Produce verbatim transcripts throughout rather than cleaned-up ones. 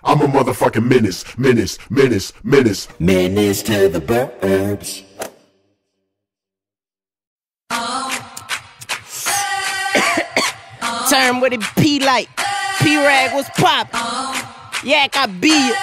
I'm a motherfucking menace, menace, menace, menace. Menace to the burbs. Turn with it P like P-Rag was pop. Yak, I be it.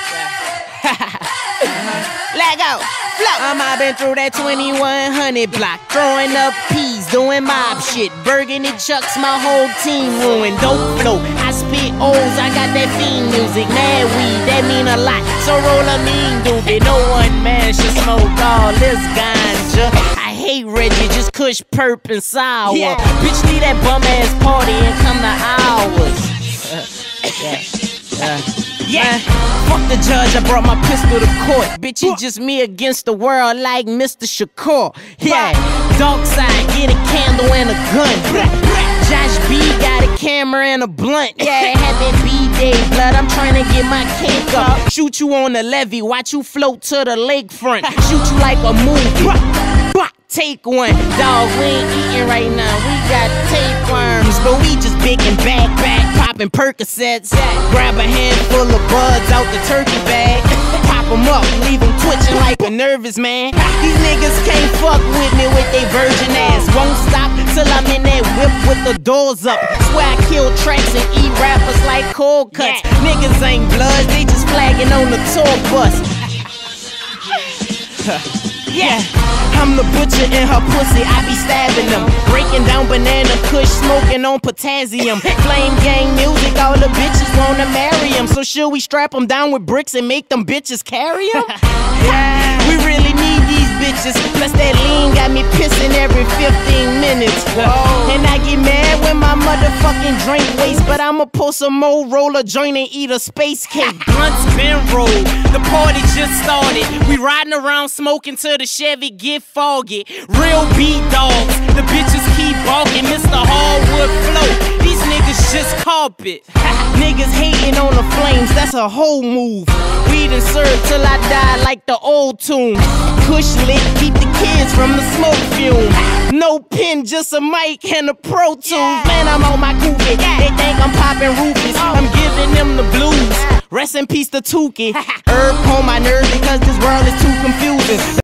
Lag out, flow. Um, I been through that twenty-one hundred block, throwing up peas, doing mob shit. Burgundy chucks, my whole team ruined. Dope flow, I spit O's, I got that fiend music. Mad weed, that mean a lot. So roll a mean doobie. No one man should smoke all this ganja. I hate Reggie, just kush, perp, and sour. Yeah. Bitch, leave that bum ass party and come to ours. Uh, yeah. Uh. Yeah, fuck the judge, I brought my pistol to court. Bitch, it's just me against the world like Mister Shakur. Yeah, dark side, get a candle and a gun. Josh B got a camera and a blunt. Yeah, happy B-Day, blood, I'm trying to get my cake up. Shoot you on the levee, watch you float to the lakefront. Shoot you like a movie. Take one, dog, we ain't eating right now. We got tapeworms, but we just big and back, back, popping Percocets. Grab a handful of buds out the turkey bag, pop them up, leave them twitching like a nervous man. These niggas can't fuck with me with they virgin ass. Won't stop till I'm in that whip with the doors up. Swear I kill tracks and eat rappers like cold cuts. Niggas ain't bloods, they just flagging on the tour bus. Yeah, I'm the butcher in her pussy, I be stabbing them. Breaking down banana kush, smoking on potassium. Flame gang music, all the bitches wanna marry him. So should we strap them down with bricks and make them bitches carry them? Yeah, we really need these bitches. Plus that lean got me pissing every fifteen minutes. Whoa. And I get mad when my motherfucking drink waste, but I'ma pull some more, roll a joint and eat a space cake. Blunts been rolled, the party just started. We riding around smoking till the Chevy get foggy. Real B-dogs, the bitches keep balking. Mister Hardwood flow, these niggas just carpet. Niggas hating on the flames, that's a whole move. Weed and serve till I die like the old tune. Kush lit, keep the kids from the smoke fume. No pen, just a mic and a Pro Tools. Man, I'm on my goofy, they think I'm popping roofies. I'm giving them the blues, rest in peace to Tukey. Herb on my nerves because this world is too confusing.